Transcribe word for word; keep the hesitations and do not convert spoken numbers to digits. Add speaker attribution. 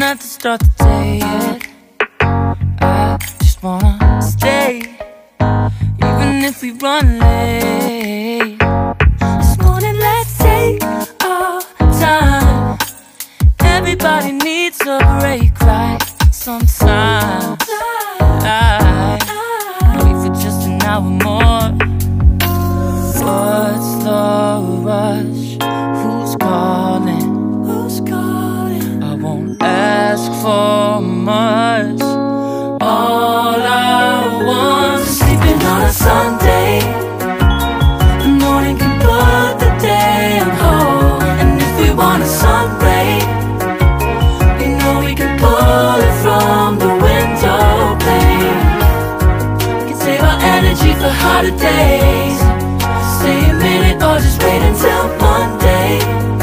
Speaker 1: have to start the day yet. I just wanna stay, even if we run late. This morning let's take our time. Everybody needs a break, right? Sometimes I wait for just an hour more. What's the rush? Who's calling? Who's calling? I won't ask for much. All I want is sleeping on a Sunday. The morning can put the day on hold. And if we want a sun ray, we know we can pull it from the window pane. We can save our energy for harder days. Stay a minute or just wait until Monday.